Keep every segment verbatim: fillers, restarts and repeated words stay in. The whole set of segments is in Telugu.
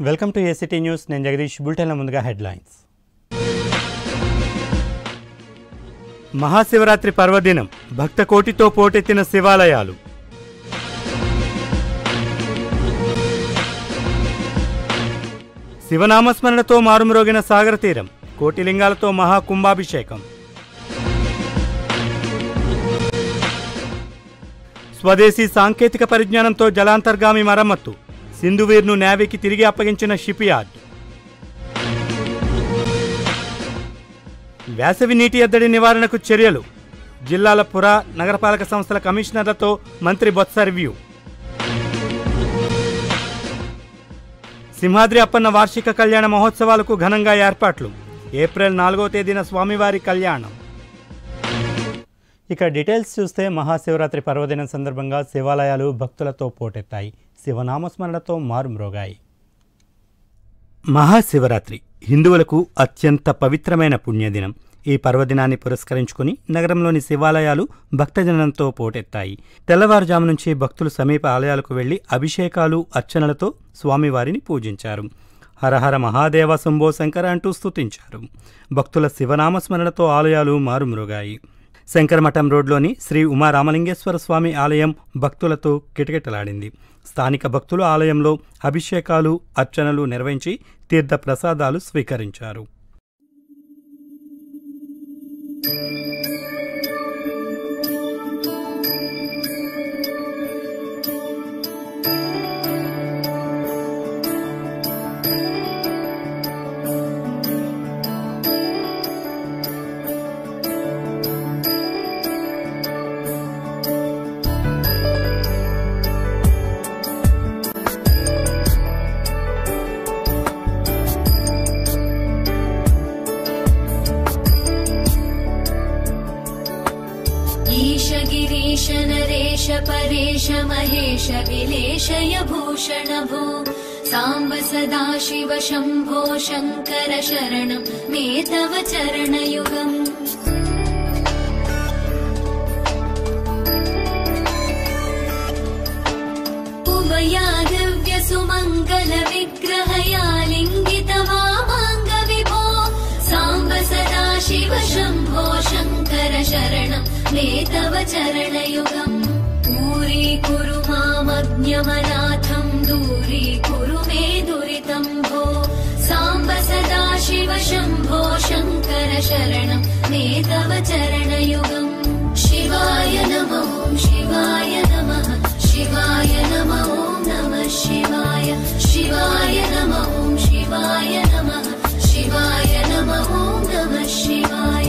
Welcome to ACT news. నేను జగదీష్. బులెటిన్ల ముందుగా హెడ్లైన్స్. మహాశివరాత్రి పర్వదినం, భక్త కోటితో పోటెత్తిన శివాలయాలు. శివనామస్మరణతో మారుమ్రోగిన సాగర తీరం, కోటిలింగాలతో మహాకుంభాభిషేకం. స్వదేశీ సాంకేతిక పరిజ్ఞానంతో జలాంతర్గామి మరమ్మత్తు, సింధువీర్ను నేవీకి తిరిగి అప్పగించిన షిప్ యార్డ్. వేసవి నీటి ఎద్దడి నివారణకు చర్యలు, జిల్లాల పుర నగరపాలక సంస్థల కమిషనర్లతో మంత్రి బొత్స రివ్యూ. సింహాద్రి అప్పన్న వార్షిక కళ్యాణ మహోత్సవాలకు ఘనంగా ఏర్పాట్లు, ఏప్రిల్ నాలుగో తేదీన స్వామివారి కళ్యాణం. ఇక డీటెయిల్స్ చూస్తే మహాశివరాత్రి పర్వదినం సందర్భంగా శివాలయాలు భక్తులతో పోటెత్తాయి, శివనామస్మరణతో మారుమ్రోగాయి. మహాశివరాత్రి హిందువులకు అత్యంత పవిత్రమైన పుణ్యదినం. ఈ పర్వదినాన్ని పురస్కరించుకుని నగరంలోని శివాలయాలు భక్తజనంతో పోటెత్తాయి. తెల్లవారుజాము నుంచి భక్తులు సమీప ఆలయాలకు వెళ్లి అభిషేకాలు, అర్చనలతో స్వామివారిని పూజించారు. హరహర మహాదేవ శంభో శంకర అంటూ స్తుతించారు. భక్తుల శివనామస్మరణతో ఆలయాలు మారుమ్రోగాయి. శంకరమఠం రోడ్లోని శ్రీ ఉమారామలింగేశ్వర స్వామి ఆలయం భక్తులతో కిటకిటలాడింది. స్థానిక భక్తులు ఆలయంలో అభిషేకాలు, అర్చనలు నిర్వహించి తీర్థ ప్రసాదాలు స్వీకరించారు. नरेश परेश महेश विलेशय भूषण भो सांब सदा शिव शंभो शंकर शरणं मे तव चरणयुगम्. उमया दिव्य सुमंगल विग्रहया लिंगित वामांग विभो सांब सदा शिव शंभो शंकर शरणं मे तव चरणयुगम्. दूरीकुरु मामज्ञमनाथं दूरीकुरु मे दुरितं भो सांब सदा शिव शंभो शंकर शरणं मे तव चरणयुगम्. शिवाय नमः शिवाय नमः शिवाय नमः नमः शिवाय शिवाय नमः शिवाय नमः शिवाय नमः नमः शिवाय.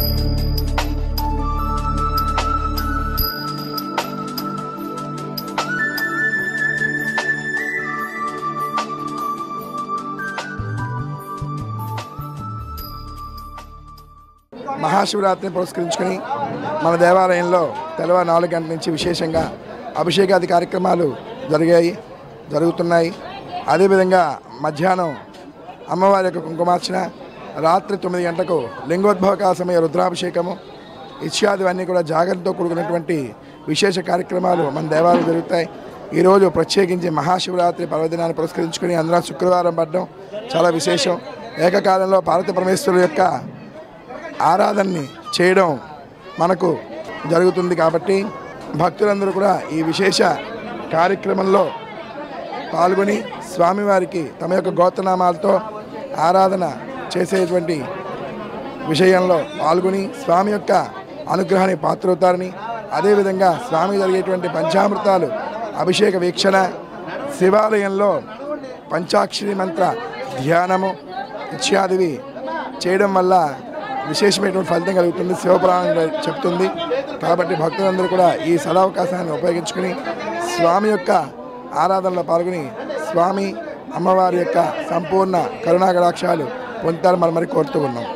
మహాశివరాత్రిని పురస్కరించుకొని మన దేవాలయంలో తెల్లవారు నాలుగు గంటల నుంచి విశేషంగా అభిషేకాది కార్యక్రమాలు జరిగాయి జరుగుతున్నాయి. అదేవిధంగా మధ్యాహ్నం అమ్మవారి యొక్క కుంకుమార్చన, రాత్రి తొమ్మిది గంటలకు లింగోద్భవకాల సమయ రుద్రాభిషేకము ఇత్యాదివన్నీ కూడా జాగ్రత్తతో కూడుకున్నటువంటి విశేష కార్యక్రమాలు మన దేవాలయం జరుగుతాయి. ఈరోజు ప్రత్యేకించి మహాశివరాత్రి పర్వదినాన్ని పురస్కరించుకొని అందరం శుక్రవారం పడడం చాలా విశేషం. ఏకకాలంలో పార్వతీ పరమేశ్వరుల యొక్క ఆరాధనని చేయడం మనకు జరుగుతుంది కాబట్టి భక్తులందరూ కూడా ఈ విశేష కార్యక్రమంలో పాల్గొని స్వామివారికి తమ యొక్క గోత్రనామాలతో ఆరాధన చేసేటువంటి విషయంలో పాల్గొని స్వామి యొక్క అనుగ్రహానికి పాత్రవుతారని, అదేవిధంగా స్వామి జరిగేటువంటి పంచామృతాలు అభిషేక వీక్షణ, శివాలయంలో పంచాక్షరి మంత్ర ధ్యానము ఇత్యాదివి చేయడం వల్ల విశేషమైనటువంటి ఫలితం కలుగుతుంది, శివపురాణం చెప్తుంది. కాబట్టి భక్తులందరూ కూడా ఈ సదావకాశాన్ని ఉపయోగించుకుని స్వామి యొక్క ఆరాధనలో పాల్గొని స్వామి అమ్మవారి యొక్క సంపూర్ణ కరుణాకటాక్షాలు పొందుతారు మనం మరి కోరుతూ ఉన్నాం.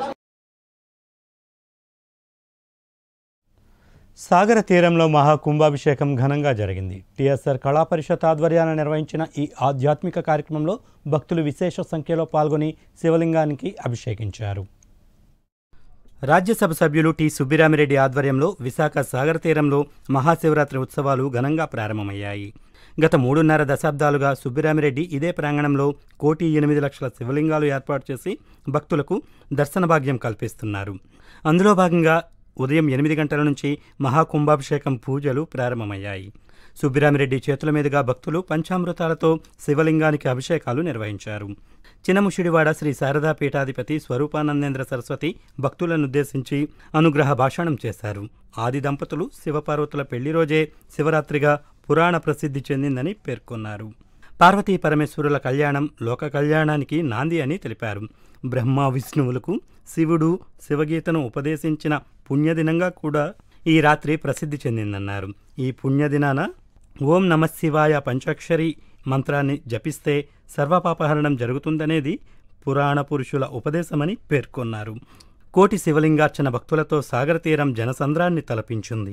సాగర తీరంలో మహాకుంభాభిషేకం ఘనంగా జరిగింది. టీఎస్ఆర్ కళా పరిషత్ ఆధ్వర్యాన నిర్వహించిన ఈ ఆధ్యాత్మిక కార్యక్రమంలో భక్తులు విశేష సంఖ్యలో పాల్గొని శివలింగానికి అభిషేకించారు. రాజ్యసభ సభ్యులు టి సుబ్బిరామిరెడ్డి ఆధ్వర్యంలో విశాఖ సాగర తీరంలో మహాశివరాత్రి ఉత్సవాలు ఘనంగా ప్రారంభమయ్యాయి. గత మూడున్నర దశాబ్దాలుగా సుబ్బిరామిరెడ్డి ఇదే ప్రాంగణంలో కోటి ఎనిమిది లక్షల శివలింగాలు ఏర్పాటు చేసి భక్తులకు దర్శన భాగ్యం కల్పిస్తున్నారు. అందులో భాగంగా ఉదయం ఎనిమిది గంటల నుంచి మహాకుంభాభిషేకం పూజలు ప్రారంభమయ్యాయి. సుబ్బిరామిరెడ్డి చేతుల మీదుగా భక్తులు పంచామృతాలతో శివలింగానికి అభిషేకాలు నిర్వహించారు. చినముషిడివాడ శ్రీ శారదా పీఠాధిపతి స్వరూపానందేంద్ర సరస్వతి భక్తులనుద్దేశించి అనుగ్రహ భాషణం చేశారు. ఆది దంపతులు శివపార్వతుల పెళ్లి రోజే శివరాత్రిగా పురాణ ప్రసిద్ధి చెందిందని పేర్కొన్నారు. పార్వతీ పరమేశ్వరుల కళ్యాణం లోక కళ్యాణానికి నాంది అని తెలిపారు. బ్రహ్మ విష్ణువులకు శివుడు శివగీతను ఉపదేశించిన పుణ్యదినంగా కూడా ఈ రాత్రి ప్రసిద్ధి చెందిందన్నారు. ఈ పుణ్యదినాన ఓం నమశివాయ పంచాక్షరి మంత్రాన్ని జపిస్తే సర్వపాపహరణం జరుగుతుందనేది పురాణ పురుషుల ఉపదేశమని పేర్కొన్నారు. కోటి శివలింగార్చన భక్తులతో సాగర తీరం జనసంద్రాన్ని తలపించింది.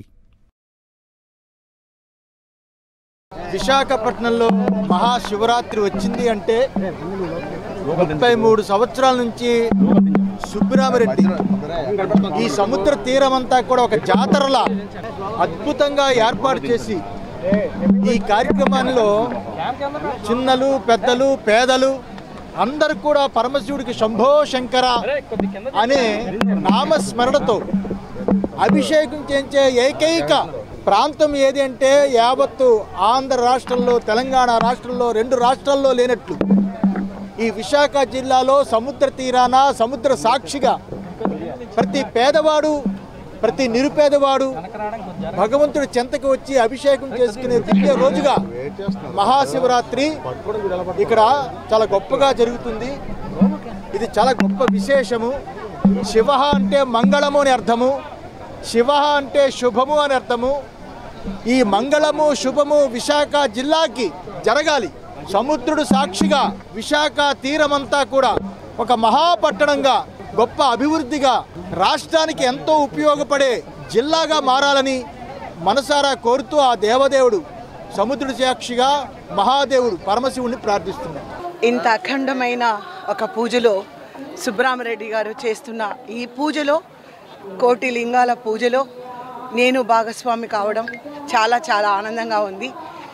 విశాఖపట్నంలో మహాశివరాత్రి వచ్చింది అంటే ముప్పై మూడు సంవత్సరాల నుంచి సుబ్బిరామిరెడ్డి ఈ సముద్ర తీరం అంతా కూడా ఒక జాతరలా అద్భుతంగా ఏర్పాటు చేసి ఈ కార్యక్రమంలో చిన్నలు పెద్దలు పేదలు అందరూ కూడా పరమశివుడికి శంభో శంకర అనే నామస్మరణతో అభిషేకం చేయించే ఏకైక ప్రాంతం ఏది అంటే యావత్తు ఆంధ్ర రాష్ట్రంలో తెలంగాణ రాష్ట్రంలో రెండు రాష్ట్రాల్లో లేనట్లు ఈ విశాఖ జిల్లాలో సముద్ర తీరాన సముద్ర సాక్షిగా ప్రతి పేదవాడు ప్రతి నిరుపేదవాడు భగవంతుడి చెంతకు వచ్చి అభిషేకం చేసుకునే దివ్య రోజుగా మహాశివరాత్రి ఇక్కడ చాలా గొప్పగా జరుగుతుంది. ఇది చాలా గొప్ప విశేషము. శివ అంటే మంగళము అని అర్థము, శివ అంటే శుభము అని అర్థము. ఈ మంగళము శుభము విశాఖ జిల్లాకి జరగాలి. సముద్రుడు సాక్షిగా విశాఖ తీరమంతా కూడా ఒక మహాపట్టణంగా గొప్ప అభివృద్ధిగా రాష్ట్రానికి ఎంతో ఉపయోగపడే జిల్లాగా మారాలని మనసారా కోరుతూ ఆ దేవదేవుడు సముద్రుడి సాక్షిగా మహాదేవుడు పరమశివుడిని ప్రార్థిస్తున్నాడు. ఇంత అఖండమైన ఒక పూజలో సుబ్బరామిరెడ్డి గారు చేస్తున్న ఈ పూజలో కోటి లింగాల పూజలో నేను భాగస్వామి కావడం చాలా చాలా ఆనందంగా ఉంది.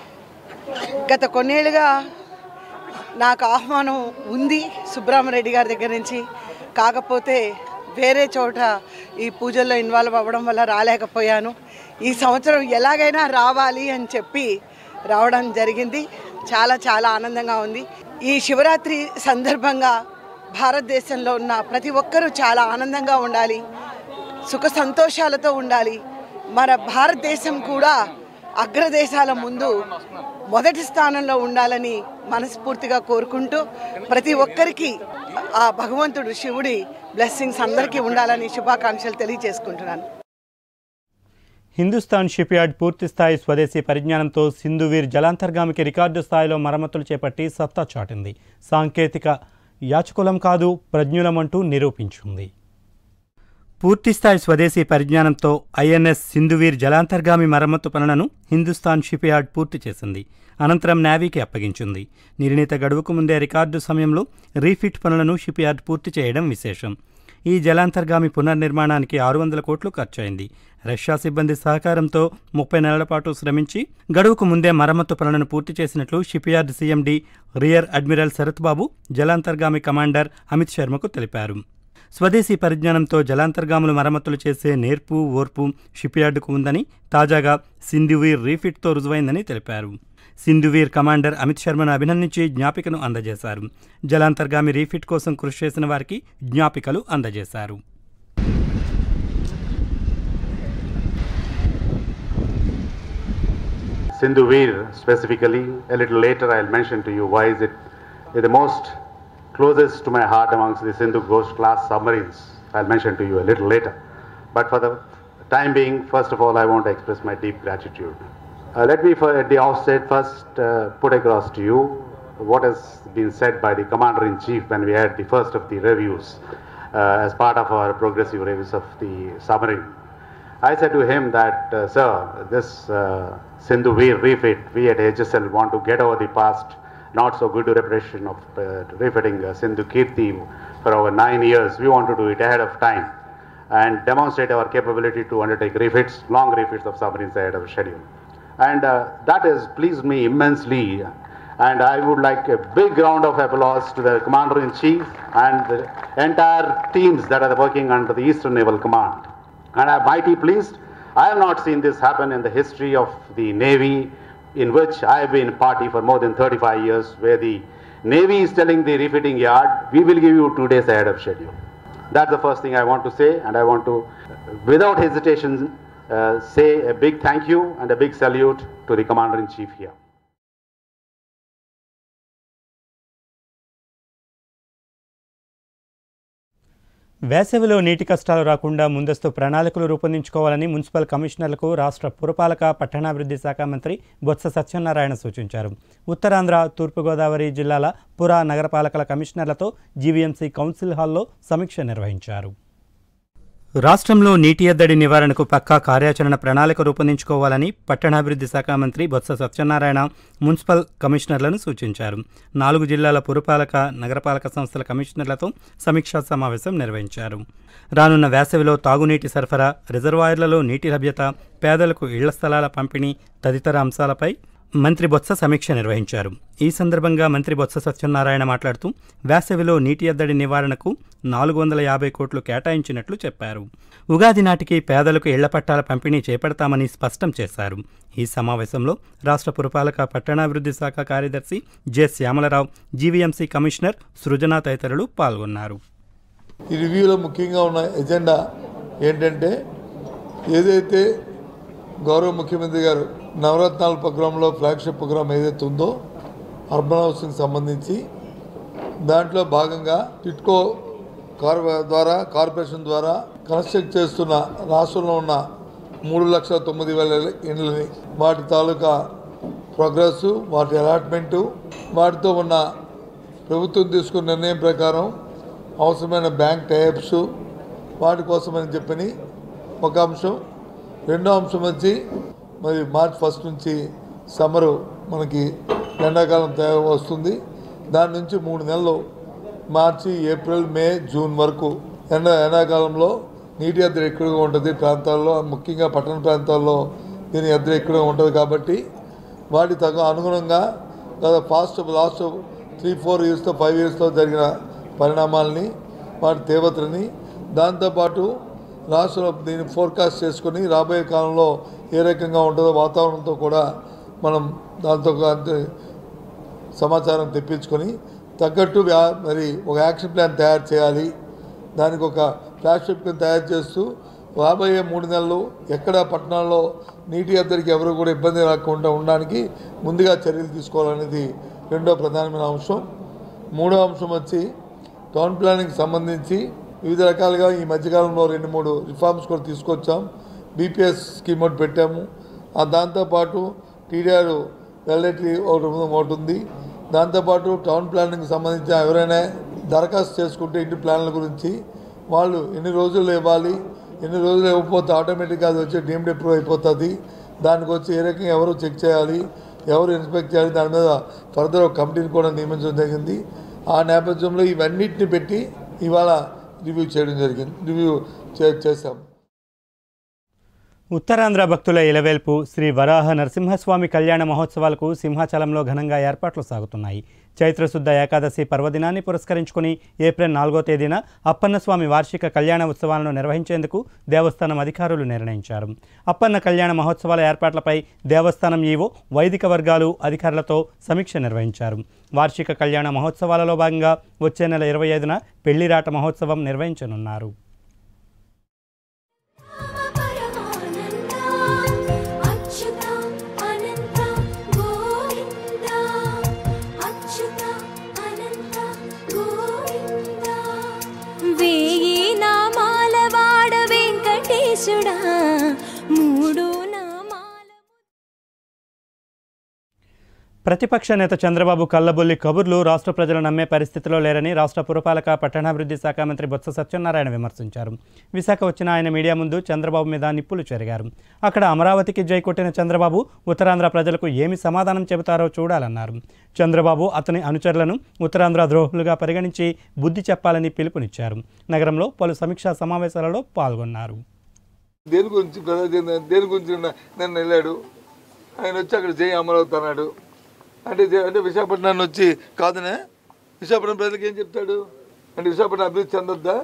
గత కొన్నేళ్ళుగా నాకు ఆహ్వానం ఉంది సుబ్బరామిరెడ్డి గారి దగ్గర నుంచి. కాకపోతే వేరే చోట ఈ పూజల్లో ఇన్వాల్వ్ అవ్వడం వల్ల రాలేకపోయాను. ఈ సంవత్సరం ఎలాగైనా రావాలి అని చెప్పి రావడం జరిగింది. చాలా చాలా ఆనందంగా ఉంది. ఈ శివరాత్రి సందర్భంగా భారతదేశంలో ఉన్న ప్రతి ఒక్కరూ చాలా ఆనందంగా ఉండాలి, సుఖ సంతోషాలతో ఉండాలి. మన భారతదేశం కూడా అగ్రదేశాల ముందు మొదటి స్థానంలో ఉండాలని మనస్ఫూర్తిగా కోరుకుంటూ ప్రతి ఒక్కరికి ఆ భగవంతుడు శివుడి బ్లెస్సింగ్స్ అందరికీ ఉండాలని శుభాకాంక్షలు తెలియజేసుకుంటున్నాను. హిందుస్థాన్ షిప్ యార్డ్ పూర్తిస్థాయి స్వదేశీ పరిజ్ఞానంతో సింధువీర్ జలాంతర్గామికి రికార్డు స్థాయిలో మరమ్మతులు చేపట్టి సత్తా చాటింది. సాంకేతిక యాచకులం కాదు ప్రజ్ఞులమంటూ నిరూపించింది. పూర్తిస్థాయి స్వదేశీ పరిజ్ఞానంతో ఐఎన్ఎస్ సింధువీర్ జలాంతర్గామి మరమ్మతు పనులను హిందుస్థాన్ షిప్ యార్డ్ పూర్తి చేసింది. అనంతరం నేవీకి అప్పగించింది. నిర్ణీత గడువుకు ముందే రికార్డు సమయంలో రీఫిట్ పనులను షిప్ యార్డ్ పూర్తి చేయడం విశేషం. ఈ జలాంతర్గామి పునర్నిర్మాణానికి ఆరు వందల కోట్లు ఖర్చయింది. రష్యా సిబ్బంది సహకారంతో ముప్పై నెలల పాటు శ్రమించి గడువుకు ముందే మరమ్మతు పనులను పూర్తి చేసినట్లు ship yard CMD rear admiral Sarath Babu జలాంతర్గామి కమాండర్ అమిత్ శర్మకు తెలిపారు. స్వదేశీ పరిజ్ఞానంతో జలాంతర్గాములు మరమ్మతులు చేసే నేర్పు ఓర్పు షిప్ యార్డుకు ఉందని, తాజాగా సింధువీర్ రీఫిట్తో రుజువైందని తెలిపారు. సింధువీర్ కమాండర్ అమిత్ శర్మను అభినందించి జ్ఞాపికను అందజేశారు. జలాంతర్గామి రీఫిట్ కోసం కృషి చేసిన వారికి జ్ఞాపికలు అందజేశారు. Sindhuveer specifically, a little later I'll mention to you why is it the most closest to my heart amongst the Sindhu Ghost class submarines. I'll mention to you a little later. But for the time being, first of all, I want to express my deep gratitude. Uh, let me for, at the outset first uh, put across to you what has been said by the Commander-in-Chief when we had the first of the reviews uh, as part of our progressive reviews of the submarine. I said to him that, uh, sir, this uh, Sindhuveer refit, we at H S L want to get over the past not so good reputation of uh, refitting uh, Sindhu Kirti for over nine years. We want to do it ahead of time. and demonstrate our capability to undertake refits, long refits of submarines ahead of schedule. And uh, that has pleased me immensely. And I would like a big round of applause to the Commander-in-Chief and the entire teams that are working under the Eastern Naval Command. And I'm mighty pleased. I have not seen this happen in the history of the Navy, in which I have been party for more than thirty-five years, where the Navy is telling the refitting yard, we will give you two days ahead of schedule. That's the first thing I want to say, and I want to, without hesitation, uh, say a big thank you and a big salute to the Commander-in-Chief here. వేసవిలో నీటి కష్టాలు రాకుండా ముందస్తు ప్రణాళికలు రూపొందించుకోవాలని మున్సిపల్ కమిషనర్లకు రాష్ట్ర పురపాలక పట్టణాభివృద్ధి శాఖ మంత్రి బొత్స సత్యనారాయణ సూచించారు. ఉత్తరాంధ్ర, తూర్పుగోదావరి జిల్లాల పుర నగరపాలకల కమిషనర్లతో జీవీఎంసీ కౌన్సిల్ హాల్లో సమీక్ష నిర్వహించారు. రాష్ట్రంలో నీటి ఎద్దడి నివారణకు పక్కా కార్యాచరణ ప్రణాళిక రూపొందించుకోవాలని పట్టణాభివృద్ధి శాఖ మంత్రి బొత్స సత్యనారాయణ మున్సిపల్ కమిషనర్లను సూచించారు. నాలుగు జిల్లాల పురపాలక నగరపాలక సంస్థల కమిషనర్లతో సమీక్షా సమావేశం నిర్వహించారు. రానున్న వేసవిలో తాగునీటి సరఫరా, రిజర్వాయర్లలో నీటి లభ్యత, పేదలకు ఇళ్ల స్థలాల పంపిణీ తదితర అంశాలపై మంత్రి బొత్స సమీక్ష నిర్వహించారు. ఈ సందర్భంగా మంత్రి బొత్స సత్యనారాయణ మాట్లాడుతూ వేసవిలో నీటి ఎద్దడి నివారణకు నాలుగు వందల యాభై కోట్లు కేటాయించినట్లు చెప్పారు. ఉగాది నాటికి పేదలకు ఇళ్ల పట్టాల పంపిణీ చేపడతామని స్పష్టం చేశారు. ఈ సమావేశంలో రాష్ట్ర పురపాలక పట్టణాభివృద్ధి శాఖ కార్యదర్శి జె శ్యామలరావు, జీవీఎంసీ కమిషనర్ సృజన తదితరులు పాల్గొన్నారు. ఈ రివ్యూలో ముఖ్యంగా ఉన్న ఎజెండా ఏంటంటే, ఏదైతే గౌరవ ముఖ్యమంత్రి గారు నవరత్నాల ప్రోగ్రాంలో ఫ్లాగ్షిప్ ప్రోగ్రాం ఏదైతే ఉందో అర్బన్ హౌసింగ్ సంబంధించి, దాంట్లో భాగంగా టిట్కో కార్ ద్వారా కార్పొరేషన్ ద్వారా కన్స్ట్రక్ట్ చేస్తున్న రాష్ట్రంలో ఉన్న మూడు లక్షల తొమ్మిది వేల ఇండ్లని, వాటి తాలూకా ప్రోగ్రెస్, వాటి అలాట్మెంటు, వాటితో ఉన్న ప్రభుత్వం తీసుకున్న నిర్ణయం ప్రకారం అవసరమైన బ్యాంక్ టైప్స్, వాటి కోసమని చెప్పని ఒక అంశం. రెండో అంశం వచ్చి మరి మార్చ్ ఫస్ట్ నుంచి సమ్మరు మనకి ఎండాకాలం వస్తుంది. దాని నుంచి మూడు నెలలు మార్చి, ఏప్రిల్, మే, జూన్ వరకు ఎండ ఎండాకాలంలో నీటి ఎద్దడి ఎక్కువగా ఉంటుంది ప్రాంతాల్లో, ముఖ్యంగా పట్టణ ప్రాంతాల్లో దీని ఎద్దడి ఎక్కువగా ఉంటుంది. కాబట్టి వాటి తగ్గ అనుగుణంగా గత ఫాస్ట్ లాస్ట్ త్రీ ఫోర్ ఇయర్స్తో ఫైవ్ ఇయర్స్తో జరిగిన పరిణామాలని, వాటి తీవ్రతని, దాంతోపాటు రాష్ట్రంలో దీన్ని ఫోర్కాస్ట్ చేసుకొని రాబోయే కాలంలో ఏ రకంగా ఉంటుందో వాతావరణంతో కూడా మనం దాంతో సమాచారం తెప్పించుకొని తగ్గట్టు మరి ఒక యాక్షన్ ప్లాన్ తయారు చేయాలి. దానికి ఒక ఫ్లాగ్షిప్ తయారు చేస్తూ రాబోయే మూడు నెలలు ఎక్కడ పట్టణాల్లో నీటి ఎద్దడికి ఎవరు కూడా ఇబ్బంది రాకుండా ఉండడానికి ముందుగా చర్యలు తీసుకోవాలనేది రెండో ప్రధానమైన అంశం. మూడో అంశం వచ్చి టౌన్ ప్లానింగ్కి సంబంధించి వివిధ రకాలుగా ఈ మధ్యకాలంలో రెండు మూడు రిఫార్మ్స్ కూడా తీసుకొచ్చాం. బీపీఎస్ స్కీమ్ ఒకటి పెట్టాము. దాంతోపాటు టీడీఆర్ వెల్లటరీ ఒకటి ఒకటి ఉంది. దాంతోపాటు టౌన్ ప్లానింగ్కి సంబంధించి ఎవరైనా దరఖాస్తు చేసుకుంటే ఇంటి ప్లాన్ల గురించి వాళ్ళు ఎన్ని రోజులు ఇవ్వాలి, ఎన్ని రోజులు ఇవ్వకపోతే ఆటోమేటిక్గా అది వచ్చి డీమ్డ్ అప్రూవ్ అయిపోతుంది. దానికి వచ్చి ఏ రకంగా ఎవరు చెక్ చేయాలి, ఎవరు ఇన్స్పెక్ట్ చేయాలి, దాని మీద ఫర్దర్ ఒక కమిటీని కూడా నియమించడం జరిగింది. ఆ నేపథ్యంలో ఇవన్నిటిని పెట్టి ఇవాళ రివ్యూ చేయడం జరిగింది రివ్యూ చేశాం. ఉత్తరాంధ్ర భక్తుల ఇలవేల్పు శ్రీ వరాహ నరసింహస్వామి కళ్యాణ మహోత్సవాలకు సింహాచలంలో ఘనంగా ఏర్పాట్లు సాగుతున్నాయి. చైత్రశుద్ధ ఏకాదశి పర్వదినాన్ని పురస్కరించుకుని ఏప్రిల్ నాలుగో తేదీన అప్పన్నస్వామి వార్షిక కళ్యాణ ఉత్సవాలను నిర్వహించేందుకు దేవస్థానం అధికారులు నిర్ణయించారు. అప్పన్న కళ్యాణ మహోత్సవాల ఏర్పాట్లపై దేవస్థానం ఈవో, వైదిక వర్గాలు అధికారులతో సమీక్ష నిర్వహించారు. వార్షిక కళ్యాణ మహోత్సవాలలో భాగంగా వచ్చే నెల ఇరవై ఐదున పెళ్లిరాట మహోత్సవం నిర్వహించనున్నారు. ప్రతిపక్ష నేత చంద్రబాబు కల్లబొల్లి కబుర్లు రాష్ట్ర ప్రజలు నమ్మే పరిస్థితిలో లేరని రాష్ట్ర పురపాలక పట్టణాభివృద్ధి శాఖ మంత్రి బొత్స సత్యనారాయణ విమర్శించారు. విశాఖ వచ్చిన ఆయన మీడియా ముందు చంద్రబాబు మీద నిప్పులు చెరిగారు. అక్కడ అమరావతికి జై కొట్టిన చంద్రబాబు ఉత్తరాంధ్ర ప్రజలకు ఏమి సమాధానం చెబుతారో చూడాలన్నారు. చంద్రబాబు అతని అనుచరులను ఉత్తరాంధ్ర ద్రోహులుగా పరిగణించి బుద్ధి చెప్పాలని పిలుపునిచ్చారు. నగరంలో పలు సమీక్షా సమావేశాలలో పాల్గొన్నారు. దేని గురించి దేని గురించి నన్ను వెళ్ళాడు ఆయన వచ్చి అక్కడ జై అమరావతి అన్నాడు అంటే అంటే విశాఖపట్నాన్ని వచ్చి కాదనే విశాఖపట్నం ప్రజలకు ఏం చెప్తాడు అంటే విశాఖపట్నం అభివృద్ధి చెందొద్దా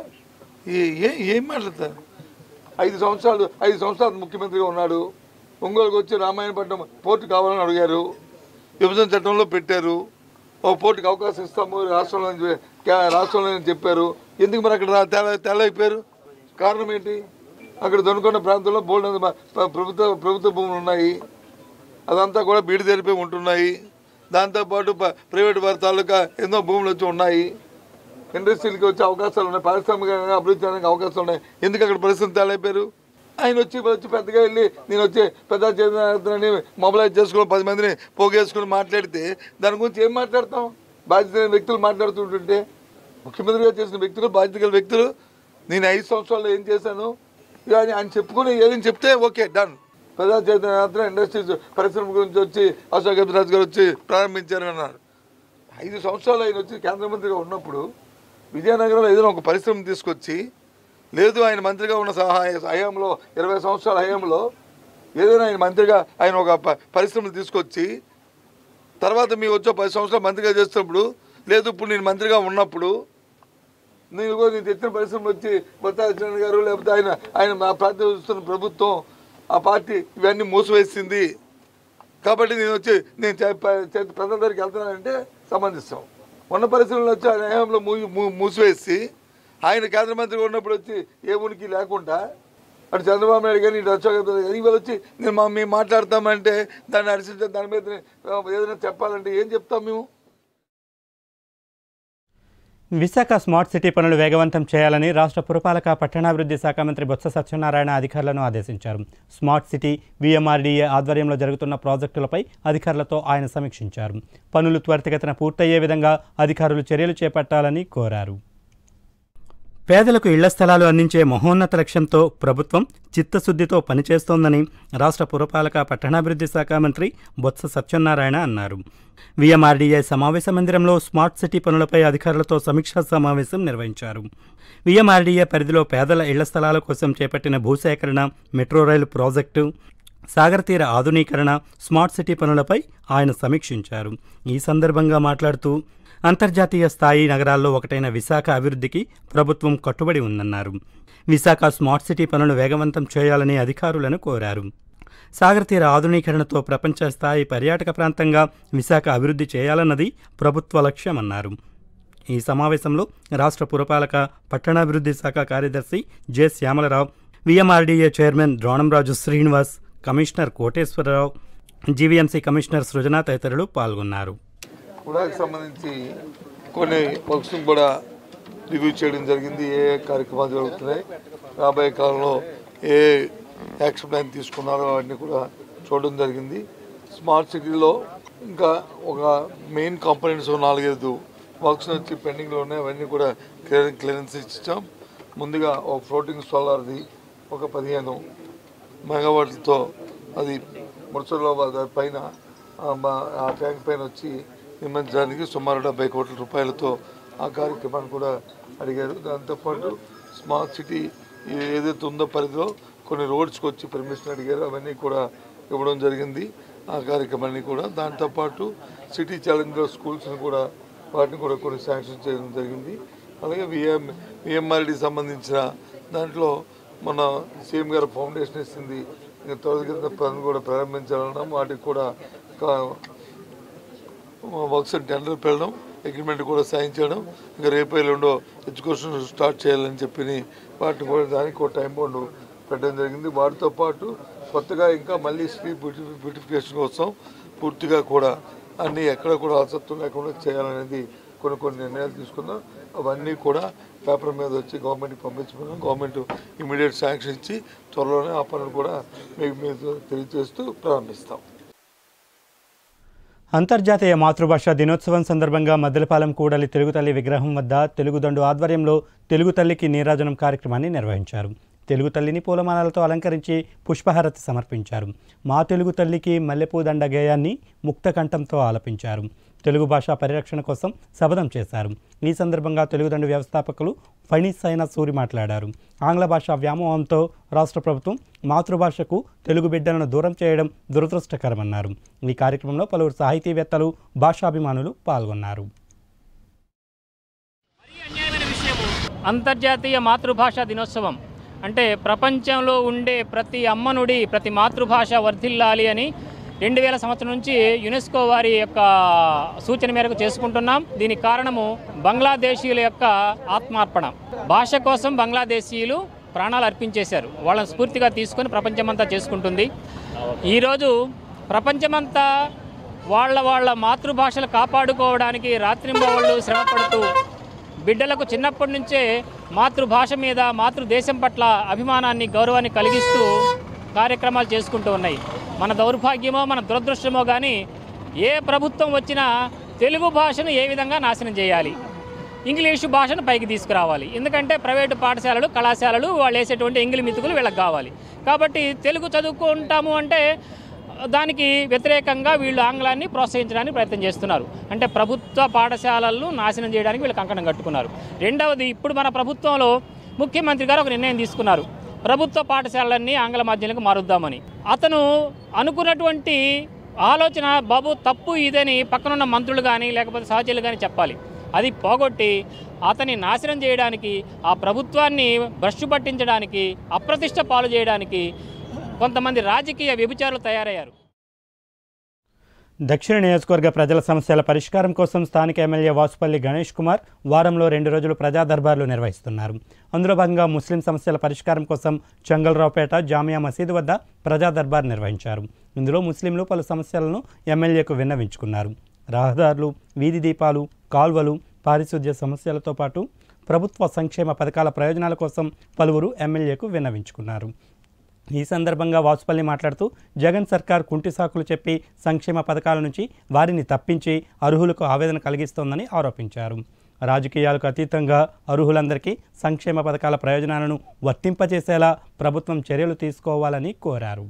ఏ ఏం మాట్లాడతారు ఐదు సంవత్సరాలు ఐదు సంవత్సరాలు ముఖ్యమంత్రిగా ఉన్నాడు. ఒంగోలుకు వచ్చి రామాయణపట్నం పోర్టు కావాలని అడిగారు. విభజన చట్టంలో పెట్టారు. ఒక పోర్టుకి అవకాశం ఇస్తాము రాష్ట్రంలో రాష్ట్రంలో చెప్పారు. ఎందుకు మరి అక్కడ తెల తెల అయిపోయారు? కారణం ఏంటి? అక్కడ దొనకొండ ప్రాంతంలో బోల్డ్ ప్రభుత్వ ప్రభుత్వ భూములు ఉన్నాయి. అదంతా కూడా బీడి తెరిపి ఉంటున్నాయి. దాంతోపాటు ప్రైవేట్ వారి తాలూకా ఎన్నో భూములు వచ్చి ఉన్నాయి. ఇండస్ట్రీలకి వచ్చే అవకాశాలు ఉన్నాయి. పారిశ్రామికంగా అభివృద్ధి చేయడానికి అవకాశాలు ఉన్నాయి. ఎందుకు అక్కడ పరిస్థితి తేలైపోయారు? ఆయన వచ్చి వచ్చి పెద్దగా వెళ్ళి నేను వచ్చి పెద్ద చేతని మొబిలైజ్ చేసుకుని పది మందిని పోగేసుకుని మాట్లాడితే దాని గురించి ఏం మాట్లాడతాం? బాధ్యత వ్యక్తులు మాట్లాడుతుంటుంటే ముఖ్యమంత్రిగా చేసిన వ్యక్తులు బాధ్యత గల వ్యక్తులు నేను ఐదు సంవత్సరాల్లో ఏం చేశాను కానీ ఆయన చెప్పుకుని ఏదని చెప్తే ఓకే డన్. ప్రజా చైతన్య యాత్ర ఇండస్ట్రీస్ పరిశ్రమ గురించి వచ్చి అశోక్ గజరాజ్ గారు వచ్చి ప్రారంభించారని అన్నారు. ఐదు సంవత్సరాలు ఆయన వచ్చి కేంద్ర మంత్రిగా ఉన్నప్పుడు విజయనగరంలో ఏదైనా ఒక పరిశ్రమ తీసుకొచ్చి లేదు ఆయన మంత్రిగా ఉన్న సహాయ హయాంలో ఇరవై సంవత్సరాల హయాంలో ఏదైనా ఆయన మంత్రిగా ఆయన ఒక పరిశ్రమలు తీసుకొచ్చి తర్వాత మీ వచ్చే పది సంవత్సరాలు మంత్రిగా చేస్తున్నప్పుడు లేదు ఇప్పుడు నేను మంత్రిగా ఉన్నప్పుడు నేను నేను తెచ్చిన పరిశ్రమలు వచ్చి బొత్స సత్యనారాయణ గారు లేకపోతే ఆయన ఆయన మా ప్రాతినిధ్యం ప్రభుత్వం ఆ పార్టీ ఇవన్నీ మూసివేసింది కాబట్టి నేను వచ్చి నేను ప్రజల దగ్గరికి వెళ్తున్నానంటే సంబంధిస్తాం. ఉన్న పరిశ్రమలు వచ్చి ఆయన హయాంలో మూసివేసి ఆయన కేంద్ర మంత్రిగా ఉన్నప్పుడు వచ్చి ఏ ఉనికి లేకుండా అటు చంద్రబాబు నాయుడు కానీ ఇటు అశోక్ గజరాజ్ గారు ఇవాళ వచ్చి నేను మా మేము మాట్లాడతామంటే దాన్ని అరిచించే దాని మీద ఏదైనా చెప్పాలంటే ఏం చెప్తాం మేము? విశాఖ స్మార్ట్ సిటీ పనులు వేగవంతం చేయాలని రాష్ట్ర పురపాలక పట్టణాభివృద్ధి శాఖ మంత్రి బొత్స సత్యనారాయణ అధికారులను ఆదేశించారు. స్మార్ట్ సిటీ వీఎంఆర్డీఏ ఆధ్వర్యంలో జరుగుతున్న ప్రాజెక్టులపై అధికారులతో ఆయన సమీక్షించారు. పనులు త్వరితగతిన పూర్తయ్యే విధంగా అధికారులు చర్యలు చేపట్టాలని కోరారు. పేదలకు ఇళ్ల స్థలాలు అందించే మహోన్నత లక్ష్యంతో ప్రభుత్వం చిత్తశుద్ధితో పనిచేస్తోందని రాష్ట్ర పురపాలక పట్టణాభివృద్ధి శాఖ మంత్రి బొత్స సత్యనారాయణ అన్నారు. వీఎంఆర్డీఏ సమావేశ మందిరంలో స్మార్ట్ సిటీ పనులపై అధికారులతో సమీక్షా సమావేశం నిర్వహించారు. వీఎంఆర్డీఏ పరిధిలో పేదల ఇళ్ల స్థలాల కోసం చేపట్టిన భూసేకరణ, మెట్రో రైలు ప్రాజెక్టు, సాగర్ తీర ఆధునీకరణ, స్మార్ట్ సిటీ పనులపై ఆయన సమీక్షించారు. ఈ సందర్భంగా మాట్లాడుతూ అంతర్జాతీయ స్థాయి నగరాల్లో ఒకటైన విశాఖ అభివృద్ధికి ప్రభుత్వం కట్టుబడి ఉందన్నారు. విశాఖ స్మార్ట్ సిటీ పనులు వేగవంతం చేయాలని అధికారులను కోరారు. సాగర్ తీర ఆధునీకరణతో ప్రపంచ స్థాయి పర్యాటక ప్రాంతంగా విశాఖ అభివృద్ధి చేయాలన్నది ప్రభుత్వ లక్ష్యమన్నారు. ఈ సమావేశంలో రాష్ట్ర పురపాలక పట్టణాభివృద్ధి శాఖ కార్యదర్శి J Shyamalarao, VMRDA chairman Dronamraju Srinivas, commissioner Koteswararao, GVMC commissioner Srujana తదితరులు పాల్గొన్నారు. కుడాకి సంబంధించి కొన్ని వర్క్స్ కూడా రివ్యూ చేయడం జరిగింది. ఏ కార్యక్రమాలు జరుగుతున్నాయి, రాబోయే కాలంలో ఏ యాక్షన్ ప్లాన్ తీసుకున్నారో అవన్నీ కూడా చూడడం జరిగింది. స్మార్ట్ సిటీలో ఇంకా ఒక మెయిన్ కాంపోనెంట్స్ నాలుగైదు వర్క్స్ వచ్చి పెండింగ్లో ఉన్నాయి. అవన్నీ కూడా క్లియర్ క్లియరెన్స్ ఇచ్చాం. ముందుగా ఒక ఫ్లోటింగ్ సోలార్ది ఒక పదిహేను మెగావాట్లతో అది ముడసలో పైన ఆ ట్యాంక్ పైన వచ్చి నిర్మించడానికి సుమారు డెబ్బై కోట్ల రూపాయలతో ఆ కార్యక్రమాన్ని కూడా అడిగారు. దాంతోపాటు స్మార్ట్ సిటీ ఏదైతే ఉందో పరిధిలో కొన్ని రోడ్స్కి వచ్చి పర్మిషన్ అడిగారు. అవన్నీ కూడా ఇవ్వడం జరిగింది ఆ కార్యక్రమాన్ని కూడా. దాంతోపాటు సిటీ ఛాలెంజర్ స్కూల్స్ని కూడా వాటిని కూడా కొన్ని శాంక్షన్ చేయడం జరిగింది. అలాగే విఎం విఎంఆర్డీకి సంబంధించిన దాంట్లో మన సీఎం గారు ఫౌండేషన్ ఇస్తుంది. ఇంకా త్వరితగతిన పనులు కూడా ప్రారంభించాలన్నాం. వాటికి కూడా వర్క్స్ టెండర్ పెట్టడం, అగ్రిమెంట్ కూడా సైన్ చేయడం, ఇంకా రేపు ఎల్లుండో ఎడ్యుకేషన్ స్టార్ట్ చేయాలని చెప్పి వాటిని కూడా దానికి కూడా టైం బౌండ్ పెట్టడం జరిగింది. వాటితో పాటు కొత్తగా ఇంకా మళ్ళీ స్ట్రీట్ బ్యూటి బ్యూటిఫికేషన్ కోసం పూర్తిగా కూడా అన్నీ ఎక్కడ కూడా అసత్వం లేకుండా చేయాలనేది కొన్ని కొన్ని నిర్ణయాలు తీసుకుందాం. అవన్నీ కూడా పేపర్ మీద వచ్చి గవర్నమెంట్కి పంపించుకున్నాం. గవర్నమెంట్ ఇమీడియట్ శాంక్షన్ ఇచ్చి త్వరలోనే ఆ పనులు కూడా మీకు మీరు తెలియజేస్తూ ప్రారంభిస్తాం. అంతర్జాతీయ మాతృభాషా దినోత్సవం సందర్భంగా మద్దెలపాలెం కూడలి తెలుగు తల్లి విగ్రహం వద్ద తెలుగుదండు ఆధ్వర్యంలో తెలుగు తల్లికి నీరాజనం కార్యక్రమాన్ని నిర్వహించారు. తెలుగు తల్లిని పూలమాలలతో అలంకరించి పుష్పహారతి సమర్పించారు. మా తెలుగు తల్లికి మల్లెపూదండ గేయాన్ని ముక్తకంఠంతో ఆలపించారు. తెలుగు భాషా పరిరక్షణ కోసం శపథం చేశారు. ఈ సందర్భంగా తెలుగుదండు వ్యవస్థాపకులు ఫణీస్ సైనా సూరి మాట్లాడారు. ఆంగ్ల భాషా వ్యామోహంతో రాష్ట్ర ప్రభుత్వం మాతృభాషకు తెలుగు బిడ్డలను దూరం చేయడం దురదృష్టకరమన్నారు. ఈ కార్యక్రమంలో పలువురు సాహితీవేత్తలు, భాషాభిమానులు పాల్గొన్నారు. అంతర్జాతీయ మాతృభాషా దినోత్సవం అంటే ప్రపంచంలో ఉండే ప్రతి అమ్మనుడి, ప్రతి మాతృభాష వర్ధిల్లాలి అని రెండు వేల సంవత్సరం నుంచి యునెస్కో వారి యొక్క సూచన మేరకు చేసుకుంటున్నాం. దీనికి కారణము బంగ్లాదేశీయుల యొక్క ఆత్మార్పణ. భాష కోసం బంగ్లాదేశీయులు ప్రాణాలు అర్పించేశారు. వాళ్ళని స్ఫూర్తిగా తీసుకొని ప్రపంచమంతా చేసుకుంటుంది. ఈరోజు ప్రపంచమంతా వాళ్ళ వాళ్ళ మాతృభాషలు కాపాడుకోవడానికి రాత్రింబవళ్ళు శ్రమపడుతూ బిడ్డలకు చిన్నప్పటి నుంచే మాతృభాష మీద, మాతృదేశం పట్ల అభిమానాన్ని, గౌరవాన్ని కలిగిస్తూ కార్యక్రమాలు చేసుకుంటూ ఉన్నాయి. మన దౌర్భాగ్యమో మన దురదృష్టమో కానీ ఏ ప్రభుత్వం వచ్చినా తెలుగు భాషను ఏ విధంగా నాశనం చేయాలి, ఇంగ్లీషు భాషను పైకి తీసుకురావాలి. ఎందుకంటే ప్రైవేటు పాఠశాలలు, కళాశాలలు వాళ్ళు వేసేటువంటి ఎంగిలి మితుకులు వీళ్ళకి కావాలి. కాబట్టి తెలుగు చదువుకుంటాము అంటే దానికి వ్యతిరేకంగా వీళ్ళు ఆంగ్లాన్ని ప్రోత్సహించడానికి ప్రయత్నం చేస్తున్నారు. అంటే ప్రభుత్వ పాఠశాలలను నాశనం చేయడానికి వీళ్ళు కంకణం కట్టుకున్నారు. రెండవది, ఇప్పుడు మన ప్రభుత్వంలో ముఖ్యమంత్రి గారు ఒక నిర్ణయం తీసుకున్నారు. ప్రభుత్వ పాఠశాలలన్నీ ఆంగ్ల మాధ్యమాలకు మారుద్దామని. అతను అనుకున్నటువంటి ఆలోచన బాబు తప్పు ఇదని పక్కనున్న మంత్రులు కానీ లేకపోతే సహచరులు కానీ చెప్పాలి. అది పోగొట్టి అతని నాశనం చేయడానికి, ఆ ప్రభుత్వాన్ని భ్రష్టు పట్టించడానికి, అప్రతిష్ట పాలు చేయడానికి కొంతమంది రాజకీయ వ్యభిచారులు తయారయ్యారు. దక్షిణ నియోజకవర్గ ప్రజల సమస్యల పరిష్కారం కోసం స్థానిక ఎమ్మెల్యే వాసుపల్లి గణేష్ కుమార్ వారంలో రెండు రోజులు ప్రజా దర్బార్లు నిర్వహిస్తున్నారు. అందులో భాగంగా ముస్లిం సమస్యల పరిష్కారం కోసం చెంగల్రావుపేట జామియా మసీదు వద్ద ప్రజా దర్బార్ నిర్వహించారు. ఇందులో ముస్లింలు పలు సమస్యలను ఎమ్మెల్యేకు విన్నవించుకున్నారు. రహదారులు, వీధి దీపాలు, కాల్వలు, పారిశుద్ధ్య సమస్యలతో పాటు ప్రభుత్వ సంక్షేమ పథకాల ప్రయోజనాల కోసం పలువురు ఎమ్మెల్యేకు విన్నవించుకున్నారు. ఈ సందర్భంగా వాసుపల్లి మాట్లాడుతూ జగన్ సర్కార్ కుంటి సాకులు చెప్పి సంక్షేమ పథకాల నుంచి వారిని తప్పించి అర్హులకు ఆవేదన కలిగిస్తోందని ఆరోపించారు. రాజకీయాలకు అతీతంగా అర్హులందరికీ సంక్షేమ పథకాల ప్రయోజనాలను వర్తింపజేసేలా ప్రభుత్వం చర్యలు తీసుకోవాలని కోరారు.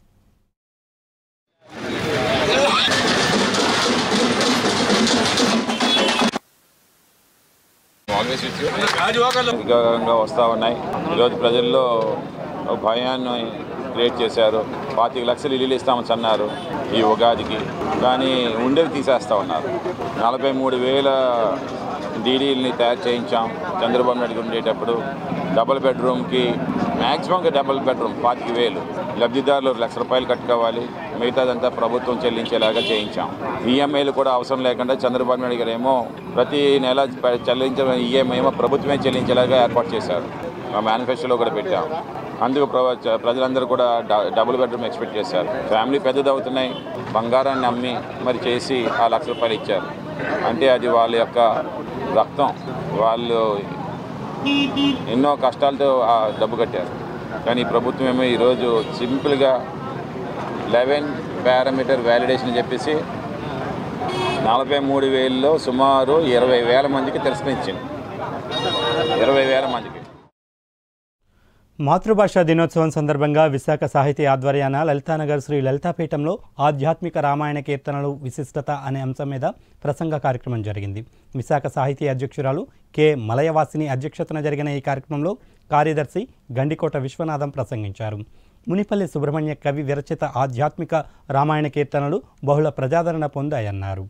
వస్తూ ఉన్నాయి. ఈరోజు ప్రజల్లో భయాన్ని క్రియేట్ చేశారు. పాతిక లక్షలు ఇల్లు ఇస్తామని అన్నారు ఈ ఉగాదికి, కానీ ఉండేవి తీసేస్తూ ఉన్నారు. నలభై మూడు వేల డీడీలని తయారు చేయించాం చంద్రబాబు నాయుడు ఉండేటప్పుడు. డబుల్ బెడ్రూమ్కి మ్యాక్సిమంగా డబుల్ బెడ్రూమ్ పాతిక వేలు లబ్ధిదారులు లక్ష రూపాయలు కట్టుకోవాలి, మిగతాదంతా ప్రభుత్వం చెల్లించేలాగా చేయించాం. ఈఎంఐలు కూడా అవసరం లేకుండా చంద్రబాబు నాయుడు గారు ఏమో ప్రతి నెల చెల్లించే ఈఎంఐ ఏమో ప్రభుత్వమే చెల్లించేలాగా ఏర్పాటు చేశారు. మా మేనిఫెస్టోలో కూడా పెట్టాం. అందుకు ప్రజలందరూ కూడా డబుల్ బెడ్రూమ్ ఎక్స్పెక్ట్ చేశారు. ఫ్యామిలీ పెద్దది అవుతున్నాయి, బంగారాన్ని అమ్మి మరి చేసి ఆ లక్ష రూపాయలు ఇచ్చారు. అంటే అది వాళ్ళ యొక్క రక్తం, వాళ్ళు ఎన్నో కష్టాలతో ఆ డబ్బు కట్టారు. కానీ ప్రభుత్వం ఏమో ఈరోజు సింపుల్గా లెవెన్ పారామీటర్ వ్యాలిడేషన్ చెప్పేసి నలభై మూడు వేలలో సుమారు ఇరవై వేల మందికి తిరస్కరించింది. ఇరవై వేల మందికి. మాతృభాషా దినోత్సవం సందర్భంగా విశాఖ సాహితీ ఆధ్వర్యాన లలితానగర్ శ్రీ లలితాపీఠంలో ఆధ్యాత్మిక రామాయణ కీర్తనలు విశిష్టత అనే అంశం మీద ప్రసంగ కార్యక్రమం జరిగింది. విశాఖ సాహితీ అధ్యక్షురాలు కె మలయవాసిని అధ్యక్షతన జరిగిన ఈ కార్యక్రమంలో కార్యదర్శి గండికోట విశ్వనాథం ప్రసంగించారు. మునిపల్లి సుబ్రహ్మణ్య కవి విరచిత ఆధ్యాత్మిక రామాయణ కీర్తనలు బహుళ ప్రజాదరణ పొందాయన్నారు.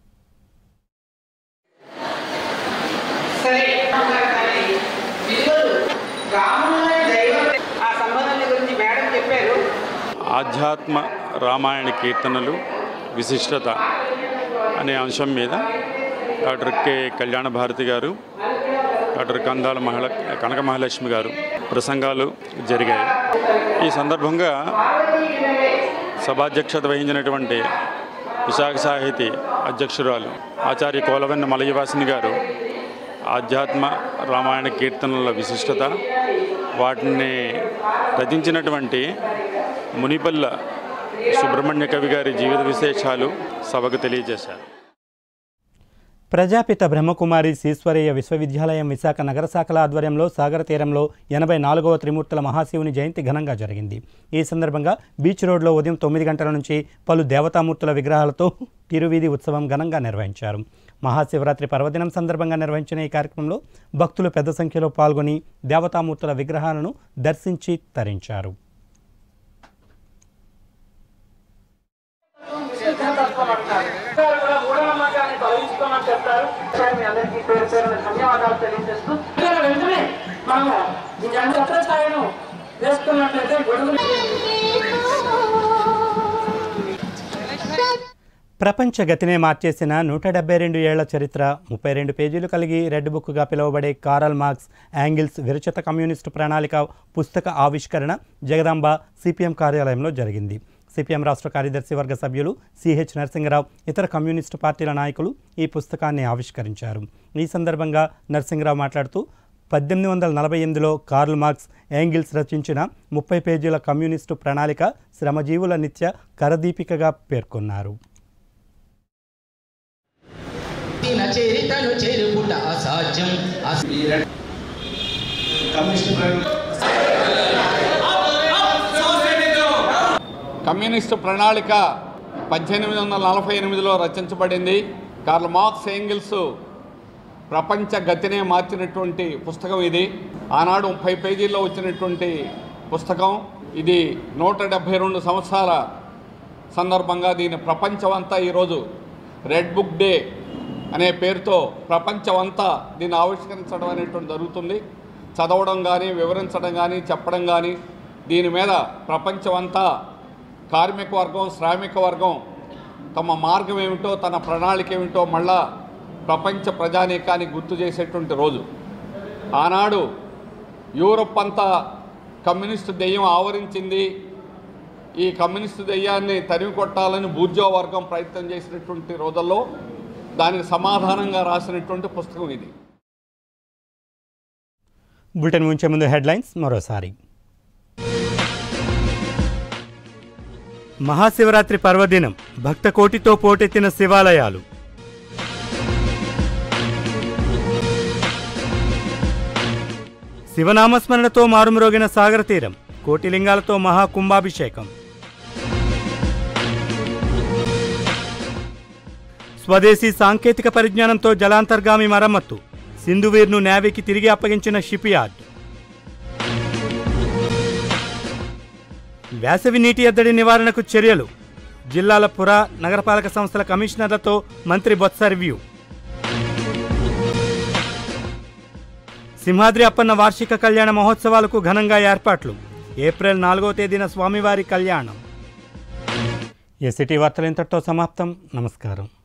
ఆధ్యాత్మ రామాయణ కీర్తనలు విశిష్టత అనే అంశం మీద డాక్టర్ కె కళ్యాణ భారతి గారు, డాక్టర్ కందాల మహళ కనక మహాలక్ష్మి గారు ప్రసంగాలు జరిగాయి. ఈ సందర్భంగా సభాధ్యక్షత వహించినటువంటి విశాఖ సాహితీ అధ్యక్షురాలు ఆచార్య కోలవెన్న మలయవాసిని గారు ఆధ్యాత్మ రామాయణ కీర్తనల విశిష్టత, వాటిని రచించినటువంటి మునిపల్ల సుబ్రహ్మణ్య కవి గారి జీవిత విశేషాలు సభకు తెలియజేశారు. ప్రజాపిత బ్రహ్మకుమారి ఈశ్వరీయ విశ్వవిద్యాలయం విశాఖ నగర శాఖల ఆధ్వర్యంలో సాగర తీరంలో ఎనభై నాలుగవ త్రిమూర్తుల మహాశివుని జయంతి ఘనంగా జరిగింది. ఈ సందర్భంగా బీచ్ రోడ్లో ఉదయం తొమ్మిది గంటల నుంచి పలు దేవతామూర్తుల విగ్రహాలతో తిరువీధి ఉత్సవం ఘనంగా నిర్వహించారు. మహాశివరాత్రి పర్వదినం సందర్భంగా నిర్వహించిన ఈ కార్యక్రమంలో భక్తులు పెద్ద సంఖ్యలో పాల్గొని దేవతామూర్తుల విగ్రహాలను దర్శించి తరించారు. ప్రపంచ గతినే మార్చేసిన నూట డెబ్బై రెండు ఏళ్ల చరిత్ర ముప్పై రెండు పేజీలు కలిగి రెడ్ బుక్గా పిలువబడే కారల్ మార్క్స్ యాంగిల్స్ విరచిత కమ్యూనిస్టు ప్రణాళిక పుస్తక ఆవిష్కరణ జగదాంబ సిపిఎం కార్యాలయంలో జరిగింది. సిపిఎం రాష్ట్ర కార్యదర్శి వర్గ సభ్యులు సిహెచ్ నరసింహరావు ఇతర కమ్యూనిస్టు పార్టీల నాయకులు ఈ పుస్తకాన్ని ఆవిష్కరించారు. ఈ సందర్భంగా నరసింహరావు మాట్లాడుతూ పద్దెనిమిది వందల నలభై ఎనిమిదిలో కార్ల్ మార్క్స్ యాంగిల్స్ రచించిన ముప్పై పేజీల కమ్యూనిస్టు ప్రణాళిక శ్రమజీవుల నిత్య కరదీపికగా పేర్కొన్నారు. కమ్యూనిస్టు ప్రణాళిక పద్దెనిమిది వందల నలభై ఎనిమిదిలో రచించబడింది. కార్ల్ మార్క్స్ యాంగిల్స్ ప్రపంచ గతినే మార్చినటువంటి పుస్తకం ఇది. ఆనాడు ముప్పై పేజీల్లో వచ్చినటువంటి పుస్తకం ఇది. నూట డెబ్భై రెండు సంవత్సరాల సందర్భంగా దీని ప్రపంచమంతా ఈరోజు రెడ్ బుక్ డే అనే పేరుతో ప్రపంచమంతా దీన్ని ఆవిష్కరించడం అనేటువంటి జరుగుతుంది. చదవడం కానీ వివరించడం కానీ చెప్పడం కానీ దీని మీద ప్రపంచమంతా కార్మిక వర్గం శ్రామిక వర్గం తమ మార్గం ఏమిటో తన ప్రణాళిక ఏమిటో మళ్ళా ప్రపంచ ప్రజానీకానికి గుర్తు చేసేటువంటి రోజు. ఆనాడు యూరప్ అంతా కమ్యూనిస్టు దెయ్యం ఆవరించింది. ఈ కమ్యూనిస్టు దెయ్యాన్ని తరిమి కొట్టాలని బూర్జో వర్గం ప్రయత్నం చేసినటువంటి రోజుల్లో దానికి సమాధానంగా రాసినటువంటి పుస్తకం ఇది. బులెటిన్ ముంచే ముందు హెడ్లైన్స్ మరోసారి. మహాశివరాత్రి పర్వదినం భక్త కోటితో పోటెత్తిన శివాలయాలు. శివనామస్మరణతో మారుమ్రోగిన సాగర తీరం కోటిలింగాలతో మహాకుంభాభిషేకం. స్వదేశీ సాంకేతిక పరిజ్ఞానంతో జలాంతర్గామి మరమ్మత్తు సింధువీర్ను నేవీకి తిరిగి అప్పగించిన షిప్ యార్డ్. వేసవి నీటి ఎద్దడి నివారణకు చర్యలు జిల్లాల పుర నగరపాలక సంస్థల కమిషనర్లతో మంత్రి బొత్స రివ్యూ. సింహాద్రి అప్పన్న వార్షిక కళ్యాణ మహోత్సవాలకు ఘనంగా ఏర్పాట్లు ఏప్రిల్ నాలుగవ తేదీన స్వామివారి కళ్యాణం. ఏ సిటీ వార్తలు ఇంతటితో సమాప్తం. నమస్కారం.